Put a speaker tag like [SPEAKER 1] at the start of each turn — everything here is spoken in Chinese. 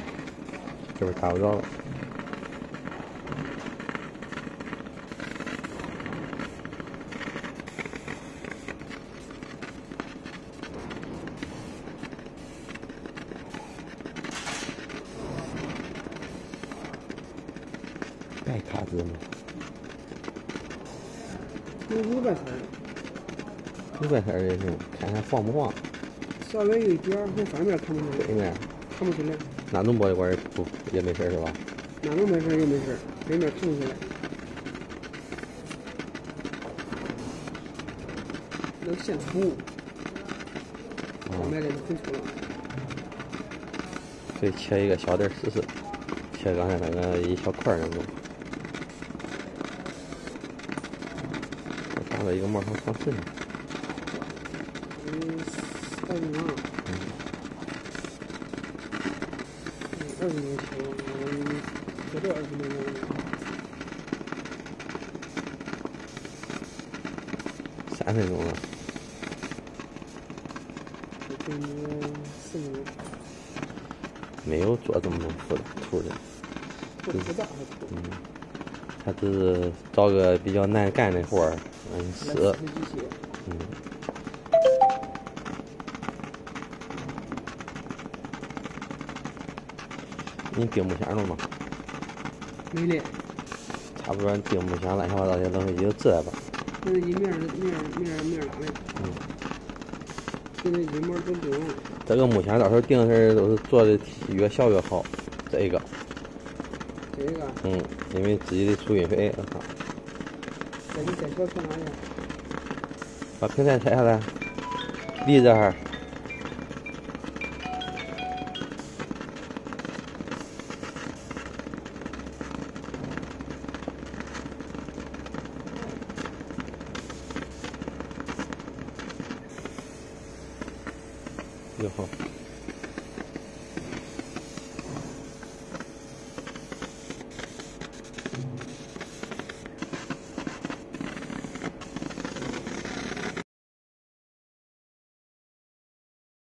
[SPEAKER 1] 这边打不着了。带卡子吗？
[SPEAKER 2] 有500分
[SPEAKER 1] 500分也行，看看晃不晃。
[SPEAKER 2] 稍微有一点儿，从反面看不出来。
[SPEAKER 1] 背面
[SPEAKER 2] 看不出来。
[SPEAKER 1] 那种玻璃管不也没事是吧？
[SPEAKER 2] 那种没事也没事，背面看不出来。那线粗，后面这个很粗了。
[SPEAKER 1] 可以切一个小点试试，切刚才那个一小块那种。我打到一个帽上放身上。
[SPEAKER 2] 20年了。20年前，这都20年了。
[SPEAKER 1] 3分钟了。
[SPEAKER 2] 给你4分钟。
[SPEAKER 1] 没有做这么多图的。
[SPEAKER 2] 不大的图。
[SPEAKER 1] 他只是找个比较难干的活儿，试。你钉木箱了吗？
[SPEAKER 2] 没嘞。
[SPEAKER 1] 差不多钉木箱乱七八糟的东西就这吧。
[SPEAKER 2] 那一面拉嘞。现在一面都钉了。
[SPEAKER 1] 这个木箱到时候钉时都是做的越小越好。这个。因为自己的出运费。
[SPEAKER 2] 那你再小看哪样？
[SPEAKER 1] 把平台拆下来，立这儿。就好。